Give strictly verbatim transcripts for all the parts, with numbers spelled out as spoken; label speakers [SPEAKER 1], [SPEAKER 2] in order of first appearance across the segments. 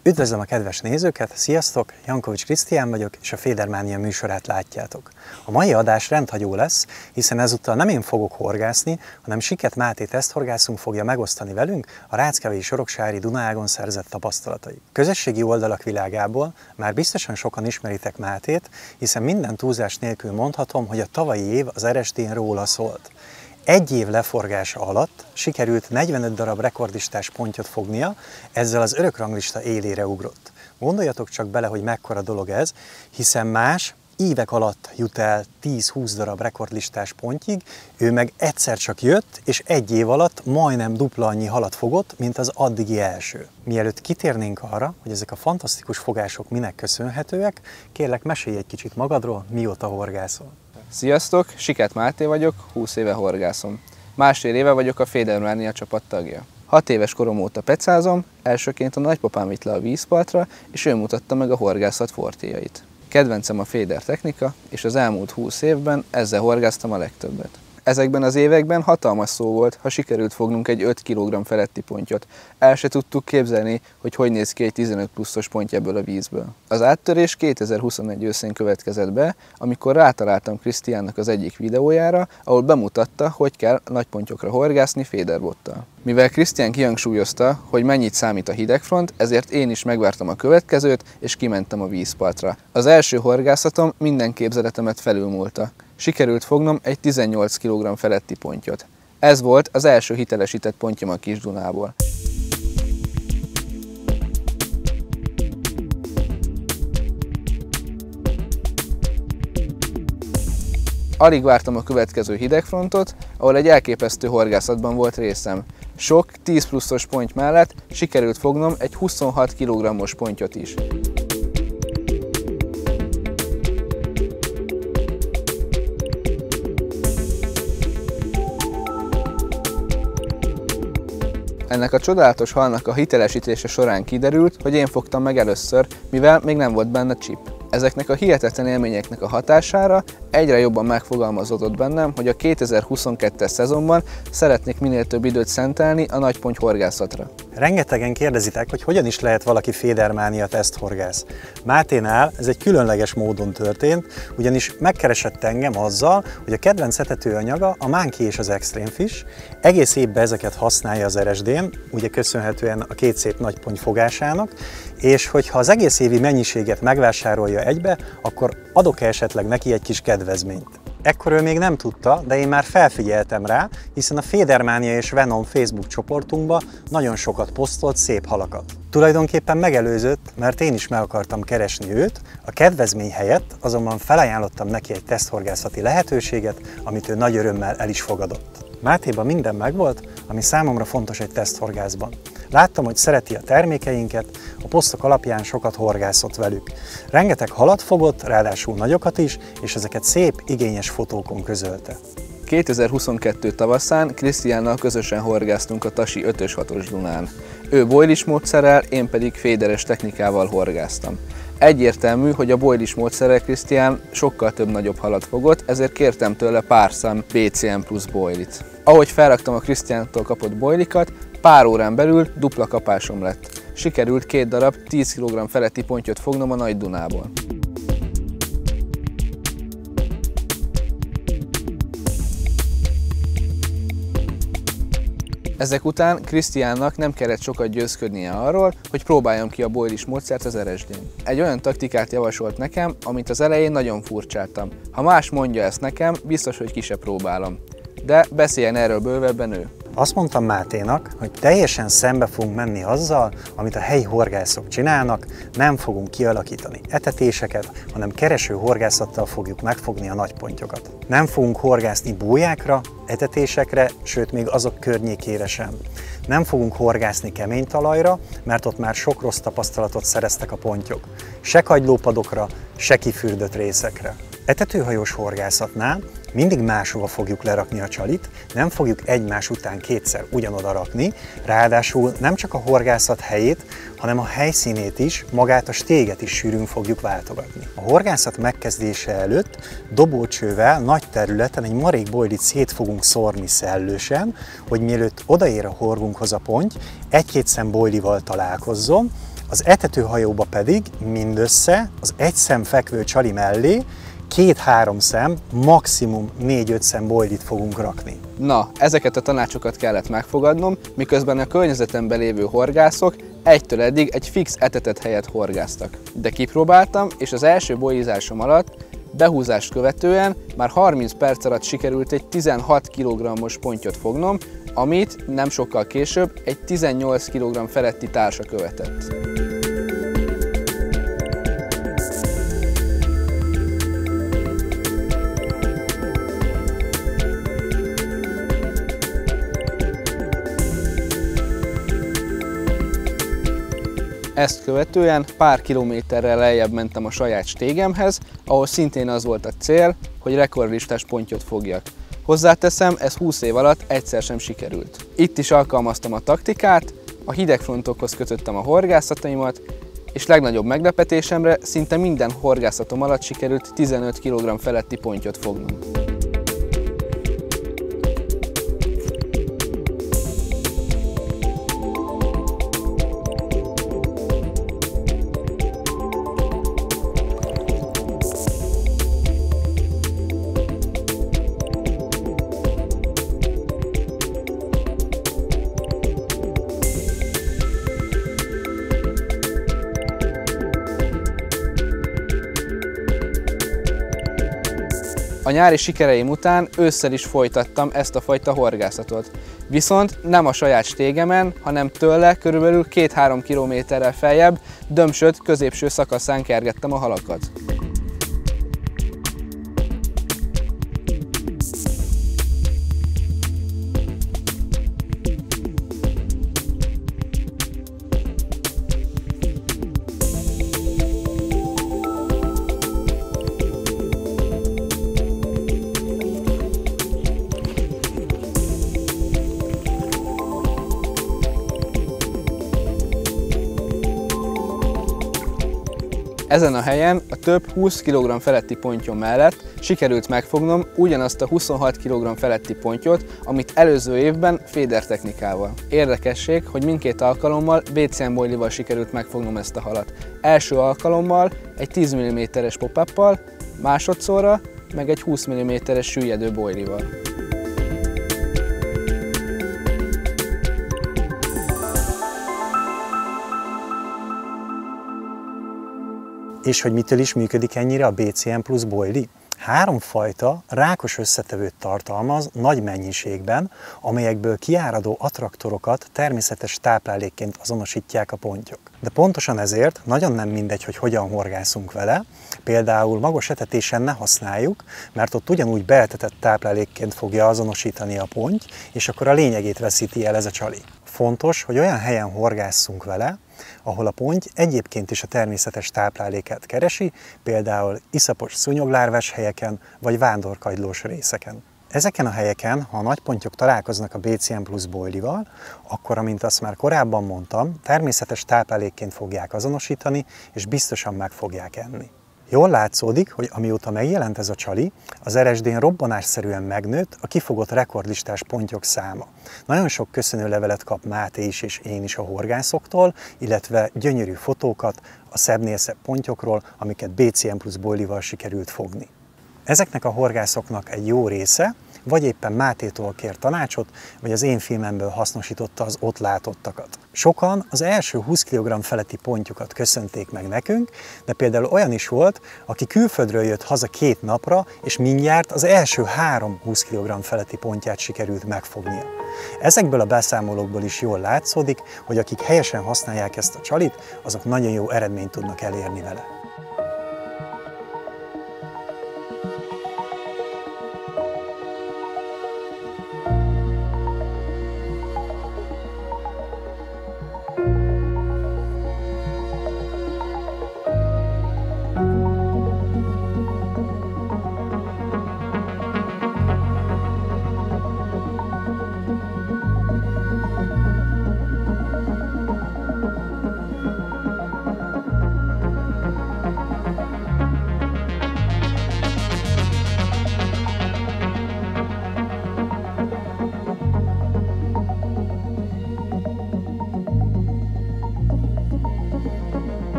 [SPEAKER 1] Üdvözlöm a kedves nézőket, sziasztok! Jankovics Krisztián vagyok, és a Fédermánia műsorát látjátok. A mai adás rendhagyó lesz, hiszen ezúttal nem én fogok horgászni, hanem Siket Máté teszthorgászunk fogja megosztani velünk a Ráckevei Soroksári Dunaágon szerzett tapasztalatai. Közösségi oldalak világából már biztosan sokan ismeritek Mátét, hiszen minden túlzás nélkül mondhatom, hogy a tavalyi év az er es dén róla szólt. Egy év leforgása alatt sikerült negyvenöt darab rekordlistás pontyot fognia, ezzel az örökranglista élére ugrott. Gondoljatok csak bele, hogy mekkora dolog ez, hiszen más évek alatt jut el tíz-húsz darab rekordlistás pontyig, ő meg egyszer csak jött, és egy év alatt majdnem dupla annyi halat fogott, mint az addigi első. Mielőtt kitérnénk arra, hogy ezek a fantasztikus fogások minek köszönhetőek, kérlek, mesélj egy kicsit magadról, mióta horgászol.
[SPEAKER 2] Sziasztok, Siket Máté vagyok, húsz éve horgászom. Másfél éve vagyok a Fédermánia csapat tagja. Hat éves korom óta pecázom, elsőként a nagypapám vitt le a vízpartra, és ő mutatta meg a horgászat fortéjait. Kedvencem a féder technika, és az elmúlt húsz évben ezzel horgáztam a legtöbbet. Ezekben az években hatalmas szó volt, ha sikerült fognunk egy öt kilogramm feletti pontyot. El se tudtuk képzelni, hogy hogy néz ki egy tizenöt pluszos ponty ebből a vízből. Az áttörés kétezer-huszonegy őszén következett be, amikor rátaláltam Krisztiánnak az egyik videójára, ahol bemutatta, hogy kell nagy pontyokra horgászni féderbottal. Mivel Krisztián kihangsúlyozta, hogy mennyit számít a hidegfront, ezért én is megvártam a következőt, és kimentem a vízpartra. Az első horgászatom minden képzeletemet felülmúlta. Sikerült fognom egy tizennyolc kilogramm feletti pontyot. Ez volt az első hitelesített pontyom a Kis-Dunából. Alig vártam a következő hidegfrontot, ahol egy elképesztő horgászatban volt részem. Sok tíz pluszos ponty mellett sikerült fognom egy huszonhat kilogrammos pontyot is. Ennek a csodálatos halnak a hitelesítése során kiderült, hogy én fogtam meg először, mivel még nem volt benne chip. Ezeknek a hihetetlen élményeknek a hatására egyre jobban megfogalmazódott bennem, hogy a kétezer-huszonkettes szezonban szeretnék minél több időt szentelni a nagyponty horgászatra.
[SPEAKER 1] Rengetegen kérdezitek, hogy hogyan is lehet valaki Fédermánia teszthorgász. Máténál ez egy különleges módon történt, ugyanis megkeresett engem azzal, hogy a kedvenc etetőanyaga a Monkey és az Extreme Fish, egész évben ezeket használja az er es dén, ugye köszönhetően a két szép nagyponty fogásának, és hogyha az egész évi mennyiséget megvásárolja egybe, akkor adok-e esetleg neki egy kis kedvezményt. Ekkor ő még nem tudta, de én már felfigyeltem rá, hiszen a Fédermánia és Venom Facebook csoportunkba nagyon sokat posztolt szép halakat. Tulajdonképpen megelőzött, mert én is meg akartam keresni őt, a kedvezmény helyett azonban felajánlottam neki egy teszthorgászati lehetőséget, amit ő nagy örömmel el is fogadott. Mátéban minden megvolt, ami számomra fontos egy teszthorgászban. Láttam, hogy szereti a termékeinket, a posztok alapján sokat horgászott velük. Rengeteg halat fogott, ráadásul nagyokat is, és ezeket szép, igényes fotókon közölte.
[SPEAKER 2] kétezer-huszonkettő tavaszán Krisztiánnal közösen horgáztunk a Tasi ötös-hatos Dunán. Ő boilis módszerrel, én pedig féderes technikával horgáztam. Egyértelmű, hogy a boilis módszerrel Krisztián sokkal több nagyobb halat fogott, ezért kértem tőle pár szám bé cé em plusz boilit. Ahogy felraktam a Krisztiántól kapott boilikat, pár órán belül dupla kapásom lett. Sikerült két darab tíz kilogramm feletti pontyot fognom a Nagy Dunából. Ezek után Krisztiánnak nem kellett sokat győzködnie arról, hogy próbáljam ki a boilis módszert az er es dén. Egy olyan taktikát javasolt nekem, amit az elején nagyon furcsáltam. Ha más mondja ezt nekem, biztos, hogy ki se próbálom. De beszéljen erről bővebben ő.
[SPEAKER 1] Azt mondtam Máténak, hogy teljesen szembe fogunk menni azzal, amit a helyi horgászok csinálnak, nem fogunk kialakítani etetéseket, hanem kereső horgászattal fogjuk megfogni a nagy pontyokat. Nem fogunk horgászni bójákra, etetésekre, sőt még azok környékére sem. Nem fogunk horgászni kemény talajra, mert ott már sok rossz tapasztalatot szereztek a pontyok. Se kagylópadokra, se kifürdött részekre. Etetőhajós horgászatnál mindig máshova fogjuk lerakni a csalit, nem fogjuk egymás után kétszer ugyanoda rakni, ráadásul nem csak a horgászat helyét, hanem a helyszínét is, magát a stéget is sűrűn fogjuk váltogatni. A horgászat megkezdése előtt dobócsővel nagy területen egy marék boilit szét fogunk szórni szellősen, hogy mielőtt odaér a horgunkhoz a ponty, egy-két szem boilival találkozzon, Az etetőhajóba pedig mindössze az egy szem fekvő csali mellé két-három szem, maximum négy-öt szem boilit fogunk rakni.
[SPEAKER 2] Na, ezeket a tanácsokat kellett megfogadnom, miközben a környezetemben lévő horgászok egytől eddig egy fix etetett helyet horgáztak. De kipróbáltam, és az első boilizásom alatt, behúzást követően már harminc perc alatt sikerült egy tizenhat kilogrammos pontyot fognom, amit nem sokkal később egy tizennyolc kilogramm feletti társa követett. Ezt követően pár kilométerrel lejjebb mentem a saját stégemhez, ahol szintén az volt a cél, hogy rekordlistás pontyot fogjak. Hozzáteszem, ez húsz év alatt egyszer sem sikerült. Itt is alkalmaztam a taktikát, a hidegfrontokhoz kötöttem a horgászataimat, és legnagyobb meglepetésemre szinte minden horgászatom alatt sikerült tizenöt kilogramm feletti pontyot fognom. A nyári sikereim után ősszel is folytattam ezt a fajta horgászatot. Viszont nem a saját stégemen, hanem tőle körülbelül két-három kilométerrel feljebb, Dömsöd középső szakaszán kergettem a halakat. Ezen a helyen a több húsz kilogramm feletti pontyom mellett sikerült megfognom ugyanazt a huszonhat kilogramm feletti pontyot, amit előző évben féder technikával. Érdekesség, hogy mindkét alkalommal bé cé em boilival sikerült megfognom ezt a halat. Első alkalommal egy tíz milliméteres pop-uppal, másodszorra meg egy húsz milliméteres süllyedő boilival.
[SPEAKER 1] És hogy mitől is működik ennyire a bé cé em plusz boili? Három fajta rákos összetevőt tartalmaz nagy mennyiségben, amelyekből kiáradó attraktorokat természetes táplálékként azonosítják a pontyok. De pontosan ezért nagyon nem mindegy, hogy hogyan horgászunk vele, például magos etetésen ne használjuk, mert ott ugyanúgy beetetett táplálékként fogja azonosítani a ponty, és akkor a lényegét veszíti el ez a csali. Fontos, hogy olyan helyen horgásszunk vele, ahol a ponty egyébként is a természetes táplálékát keresi, például iszapos szúnyoglárvás helyeken vagy vándorkagylós részeken. Ezeken a helyeken, ha a nagy pontyok találkoznak a bé cé em plusz boilival, akkor, amint azt már korábban mondtam, természetes táplálékként fogják azonosítani, és biztosan meg fogják enni. Jól látszódik, hogy amióta megjelent ez a csali, az er es dén robbanásszerűen megnőtt a kifogott rekordlistás pontyok száma. Nagyon sok köszönőlevelet kap Máté is és én is a horgászoktól, illetve gyönyörű fotókat a szebbnél szebb pontyokról, amiket bé cé em plusz boilival sikerült fogni. Ezeknek a horgászoknak egy jó része, vagy éppen Mátétól kér tanácsot, vagy az én filmemből hasznosította az ott látottakat. Sokan az első húsz kilogramm feletti pontjukat köszönték meg nekünk, de például olyan is volt, aki külföldről jött haza két napra, és mindjárt az első három húsz kilogramm feletti pontját sikerült megfognia. Ezekből a beszámolókból is jól látszódik, hogy akik helyesen használják ezt a csalit, azok nagyon jó eredményt tudnak elérni vele.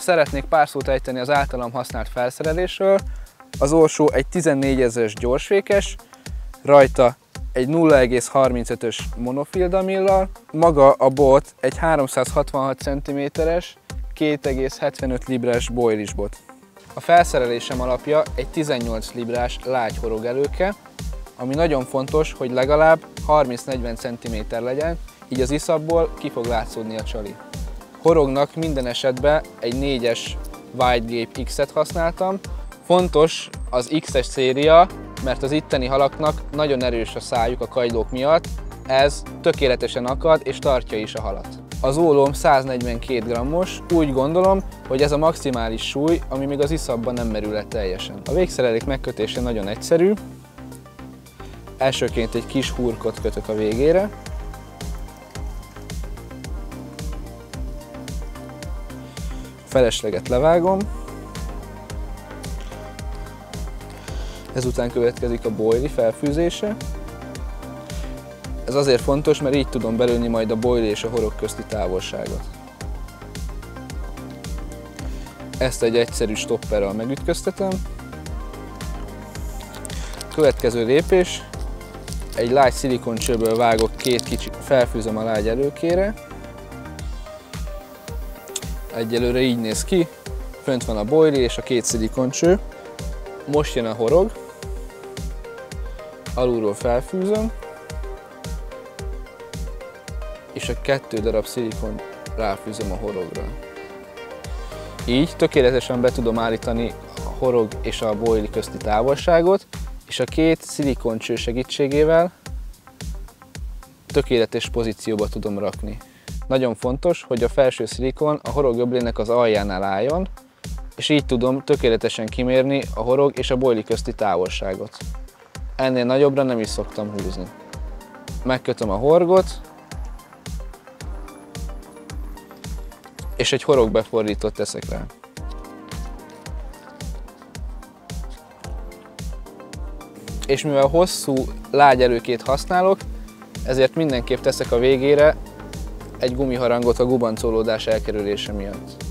[SPEAKER 2] Szeretnék pár szót ejteni az általam használt felszerelésről. Az orsó egy tizennégyezres gyorsfékes, rajta egy nulla egész harmincötös monofildamillal, maga a bot egy háromszázhatvanhat centiméteres, két egész hetvenöt librás boilish bot. A felszerelésem alapja egy tizennyolc librás lágy horogelőke, ami nagyon fontos, hogy legalább harminc-negyven centiméter legyen, így az iszapból ki fog látszódni a csali. Horognak minden esetben egy négyes Whitegate X-et használtam. Fontos az X-es széria, mert az itteni halaknak nagyon erős a szájuk a kagylók miatt, ez tökéletesen akad és tartja is a halat. Az ólom száznegyvenkét grammos, úgy gondolom, hogy ez a maximális súly, ami még az iszapban nem merül le teljesen. A végszerelék megkötése nagyon egyszerű. Elsőként egy kis hurkot kötök a végére. Felesleget levágom. Ezután következik a boilie felfűzése. Ez azért fontos, mert így tudom belőni majd a boilie és a horog közti távolságot. Ezt egy egyszerű stopperrel megütköztetem. Következő lépés, egy lágy szilikoncsőből vágok két kicsi, felfűzöm a lágy előkére. Egyelőre így néz ki, fönt van a boilie és a két szilikoncső. Most jön a horog, alulról felfűzöm, és a kettő darab szilikon ráfűzöm a horogra. Így tökéletesen be tudom állítani a horog és a boilie közti távolságot, és a két szilikoncső segítségével tökéletes pozícióba tudom rakni. Nagyon fontos, hogy a felső szilikon a horogöblének az aljánál álljon, és így tudom tökéletesen kimérni a horog és a boilie közti távolságot. Ennél nagyobbra nem is szoktam húzni. Megkötöm a horgot, és egy horogbefordítót teszek rá. És mivel hosszú lágyerőkét használok, ezért mindenképp teszek a végére egy gumiharangot a gubancolódás elkerülése miatt.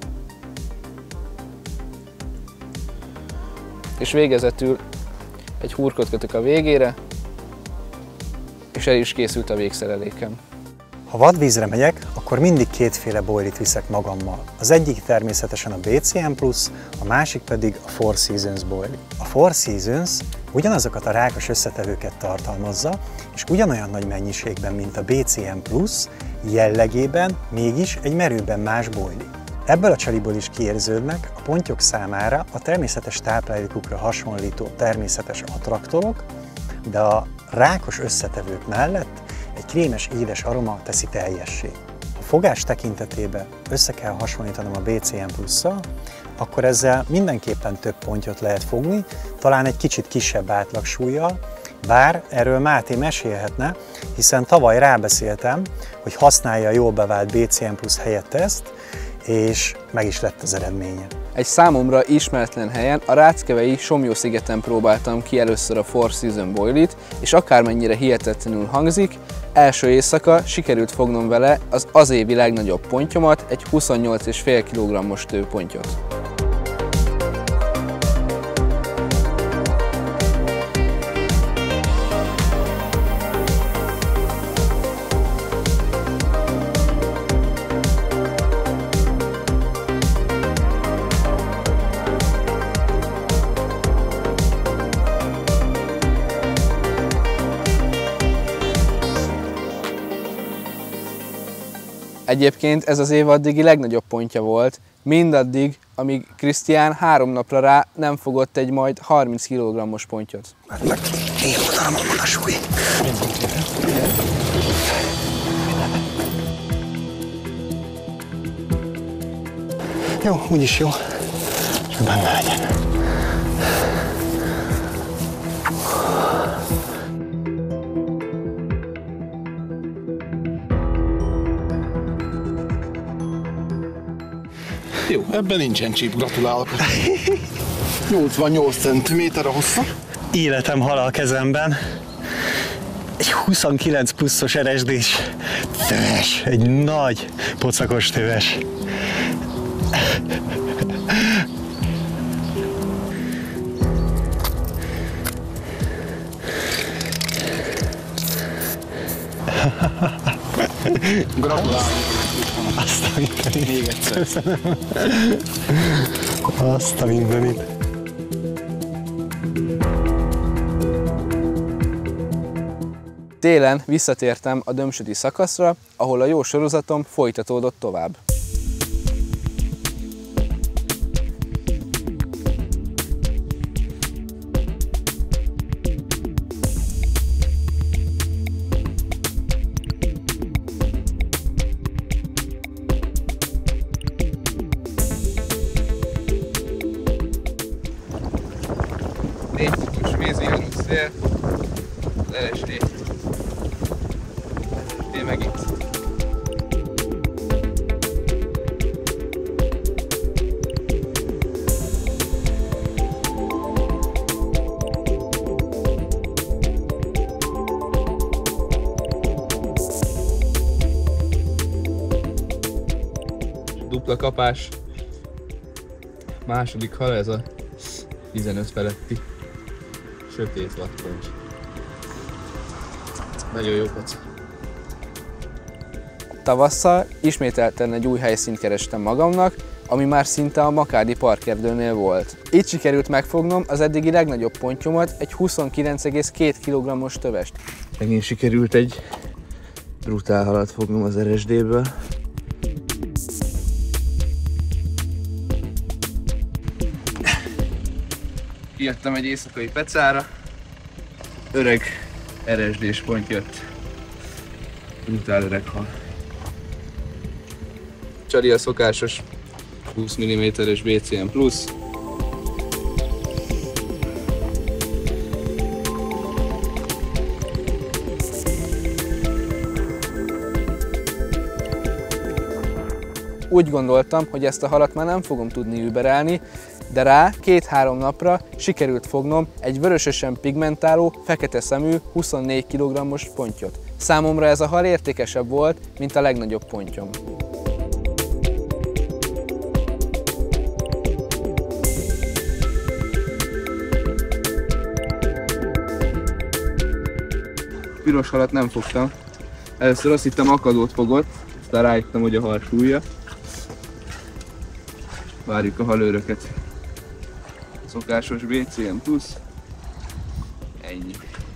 [SPEAKER 2] És végezetül egy hurkot kötök a végére, és el is készült a végszerelékem.
[SPEAKER 1] Ha vadvízre megyek, akkor mindig kétféle boilie-t viszek magammal. Az egyik természetesen a bé cé em plusz, a másik pedig a Four Seasons boilie. A Four Seasons ugyanazokat a rákos összetevőket tartalmazza, és ugyanolyan nagy mennyiségben, mint a bé cé em plusz, jellegében mégis egy merőben más boilie. Ebből a csaliból is kiérződnek a pontyok számára a természetes táplálékukra hasonlító természetes attraktorok, de a rákos összetevők mellett egy krémes édes aroma teszi teljessé. Ha fogás tekintetében össze kell hasonlítanom a bé cé em plusszal, akkor ezzel mindenképpen több pontyot lehet fogni, talán egy kicsit kisebb átlagsúllyal, bár erről Máté mesélhetne, hiszen tavaly rábeszéltem, hogy használja a jól bevált bé cé em plusz helyett ezt, és meg is lett az eredménye.
[SPEAKER 2] Egy számomra ismeretlen helyen, a Ráckevei Somlyó-szigeten próbáltam ki először a Four Seasons boilie-t, és akármennyire hihetetlenül hangzik, első éjszaka sikerült fognom vele az az évi legnagyobb pontyomat, egy huszonnyolc egész öt kilogrammos tőpontyot. Egyébként ez az év addigi legnagyobb pontja volt, mindaddig, amíg Krisztián három napra rá nem fogott egy majd harminc kilogrammos pontyot.
[SPEAKER 1] Mert meg én oldalom a súly. Jó, úgyis jó. Csak benne legyen.
[SPEAKER 3] Jó, ebben nincsen csíp, gratulálok. nyolcvannyolc centiméter a hossza.
[SPEAKER 1] Életem hal a kezemben. Egy huszonkilenc pluszos er es dés töves, egy nagy pocakos töves.
[SPEAKER 3] Gratulálok.
[SPEAKER 1] Azt a mindenit.
[SPEAKER 3] Még egyszer.
[SPEAKER 1] Köszönöm. Azt a mindenit.
[SPEAKER 2] Télen visszatértem a Dömsödi szakaszra, ahol a jó sorozatom folytatódott tovább. Négy futos mézijáró szél, az er es dé. Én meg itt. Dupla kapás. Második hal, ez a tizenöt feletti sötét latkoncs. Nagyon jó poc. Tavasszal ismételten egy új helyszínt kerestem magamnak, ami már szinte a Makádi parkerdőnél volt. Itt sikerült megfognom az eddigi legnagyobb pontyomat, egy huszonkilenc egész két kilogrammos tövest. Megint sikerült egy brutál halat fognom az er es déből. Kijöttem egy éjszakai pecára, öreg er es dés pont jött. Brutál öreg hal. Csali a szokásos húsz milliméteres bé cé em plusz. Úgy gondoltam, hogy ezt a halat már nem fogom tudni überelni, de rá két-három napra sikerült fognom egy vörösösen pigmentáló, fekete szemű, huszonnégy kilogrammos pontyot. Számomra ez a hal értékesebb volt, mint a legnagyobb pontyom. Piros halat nem fogtam. Először azt hittem akadót fogott, aztán rájöttem, hogy a hal súlya. Várjuk a halőröket. Szokásos bé cé em plusz. Ennyi.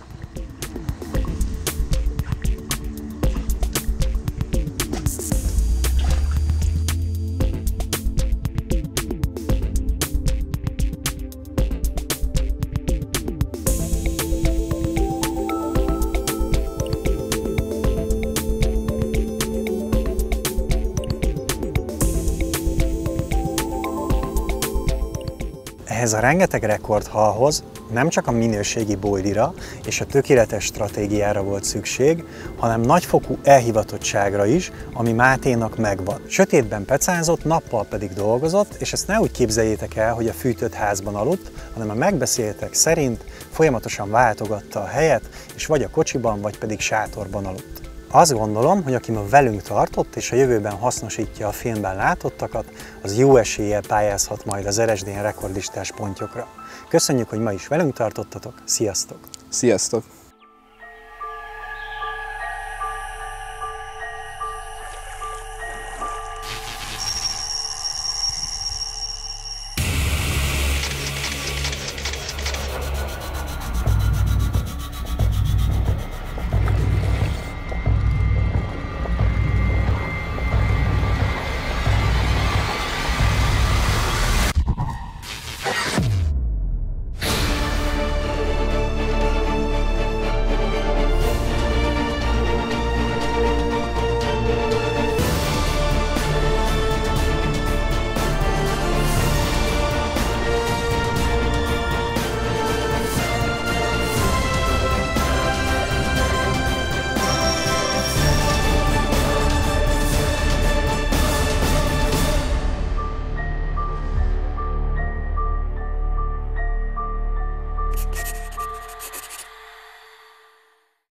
[SPEAKER 1] Ehhez a rengeteg rekordhalhoz nem csak a minőségi boilira és a tökéletes stratégiára volt szükség, hanem nagyfokú elhivatottságra is, ami Máténak megvan. Sötétben pecázott, nappal pedig dolgozott, és ezt ne úgy képzeljétek el, hogy a fűtött házban aludt, hanem a megbeszéltek szerint folyamatosan váltogatta a helyet, és vagy a kocsiban, vagy pedig sátorban aludt. Azt gondolom, hogy aki ma velünk tartott, és a jövőben hasznosítja a filmben látottakat, az jó eséllyel pályázhat majd az er es dén rekordlistás pontjokra. Köszönjük, hogy ma is velünk tartottatok, sziasztok!
[SPEAKER 2] Sziasztok!